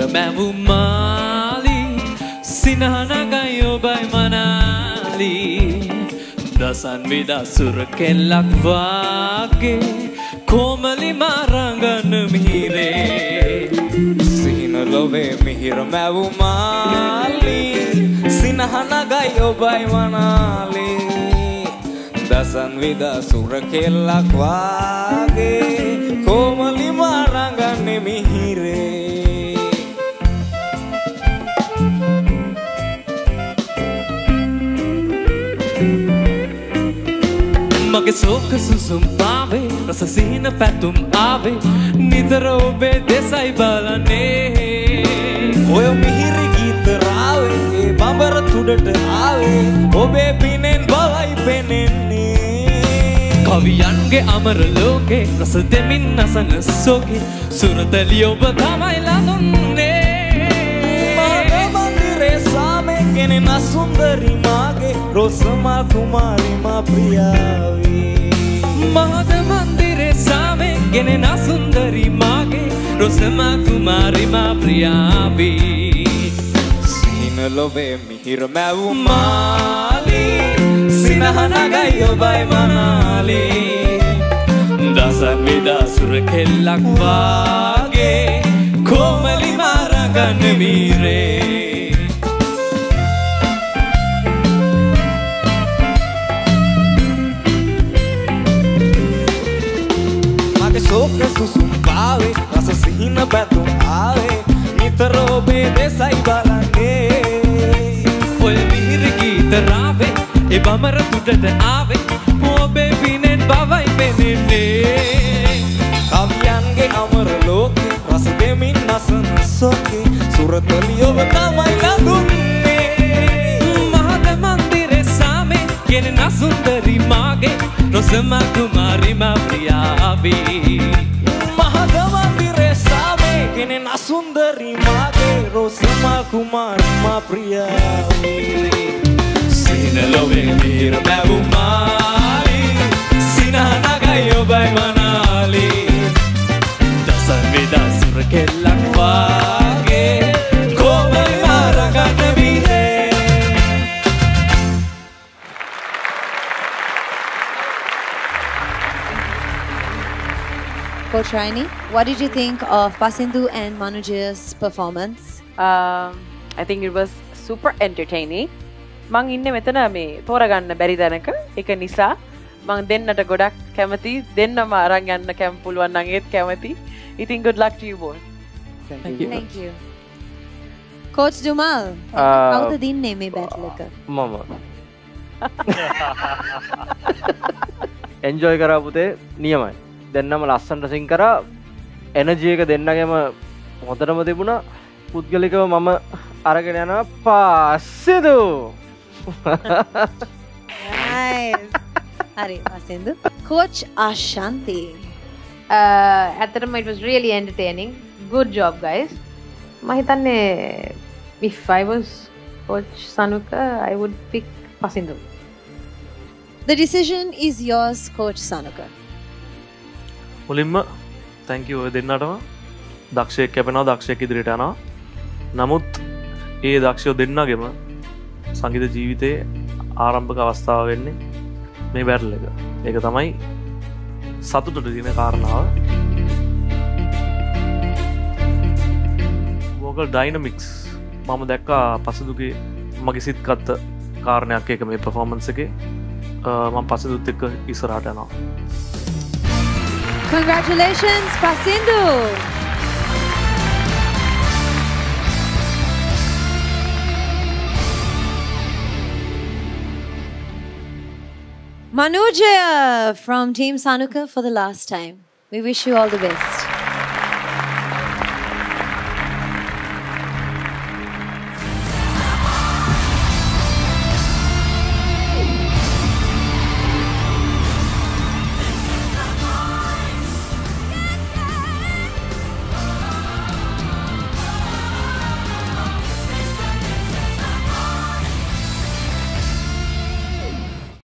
මැවු මාලි සිනහනගයි ඔබයි මනාලි දසන් විදසුර කෙල්ලක් වාගේ කොමලි මරංගන මිහිරේ සිහින ලොවේ මිහිර මැවු මාලි සිනහනගයි ඔබයි මනාලි දසන් විදසුර කෙල්ලක් වාගේ කොමලි මරංගන මිහිරේ මගේ සෝක සුසුම් පාවේ රස සිහින පැතුම් ආවේ නිතර ඔබේ දෙසයි බලන්නේ ඔය මිහිරි ගීත රාවේ ඒ බඹර තුඩට ආවේ ඔබේ පිනෙන් බවයි පෙනෙන්නේ කවියන්ගේ අමර ලෝකේ රස දෙමින් නසන සෝකේ සුරතලි ඔබ තමයි ලඳුන්නේ මහා මන්දිරේ සාමේ කෙනෙන සුන්දරි මාගේ රොසමා කුමාරි මා ප්‍රියාවේ මහා මන්දිරේ සාමේ කෙනෙන සුන්දරි මාගේ රොසමා කුමාරි මා ප්‍රියාවේ සිහින ලොවේ මිහිර මැවු මාලි සිනහනගයි ඔබයි මනාලි දසන් විදසුර කෙල්ලක් වාගේ කොමලි මරගන මිරේ මගේ සෝක සුසුම් පාවේ රස සිහින පැතුම් ආවේ නිතර ඔබේ දෙසයි බලන්නේ ඔය මිහිරි ගීත රාවේ ඒ බමර තුඩට ආවේ ඔබේ පිනෙන් බවයි පෙනෙන්නේ කවියන්ගේ අමර ලෝකේ රස දෙමින් නසන සෝකේ සුරතලි ඔබ තමයි ලඳුන්නේ මහා මන්දිරේ සාමේ කෙනෙන සුන්දරි මාගේ රොසමා කුමාරි මා ප්‍රියාවේ මහා මන්දිරේ සාමේ කෙනෙන සුන්දරි මාගේ රොසමා කුමාරි මා ප්‍රියාවේ සිහින ලොවේ මිහිර මැවු මාලි සිනහනගයි ඔබයි මනාලි දසන් විදසුර කෙල්ලක් වාගේ කොමලි මරගන මිරේ Coach Raini, what did you think of Pasindu and Manuja's performance? I think it was super entertaining. මං ඉන්නේ මෙතන මේ තෝරගන්න බැරි දැනක ඒක නිසා මං දෙන්නට ගොඩක් කැමති දෙන්නම අරන් යන්න කැම පුළුවන් නම් ඒත් කැමති. ඉතින් good luck to you both. Thank you. Coach Dumal, කවුද දින්නේ මේ බැටල් එක? මම. එන්ජොයි කරා පුතේ නියමයි. දෙන්නම ලස්සනට සිං කරා එනර්ජි එක දෙන්නගෙම හොඳටම තිබුණා. පුද්ගලිකව මම අරගෙන යනවා පාසිදු. Nice. Hari, Pasindu. Coach Ashanti. ඇත්තටම it was really entertaining. Good job guys. මම හිතන්නේ if I was Coach Sanuka I would pick Pasindu. The decision is yours, Coach Sanuka. මුලින්ම thank you ඔය දෙන්නටම දක්ෂයෙක් කැපෙනවා දක්ෂයෙක් ඉදිරියට යනවා. නමුත් ඒ දක්ෂයෝ දෙන්නගෙම සංගීත ජීවිතයේ ආරම්භක අවස්ථාව වෙන්නේ මේ බැටල් එක. ඒක තමයි සතුටට දින කාරණාව. වෝකල් ඩයිනමික්ස් මම දැක්කා පසුදුගේ මගේ සිත් ගත්ත කාරණයක් එක මේ පර්ෆෝමන්ස් එකේ. මම පසුදුත් එක්ක ඉස්සරහට යනවා. Congratulations, Pasindu. Manuja from Team Sanuka for the last time. We wish you all the best.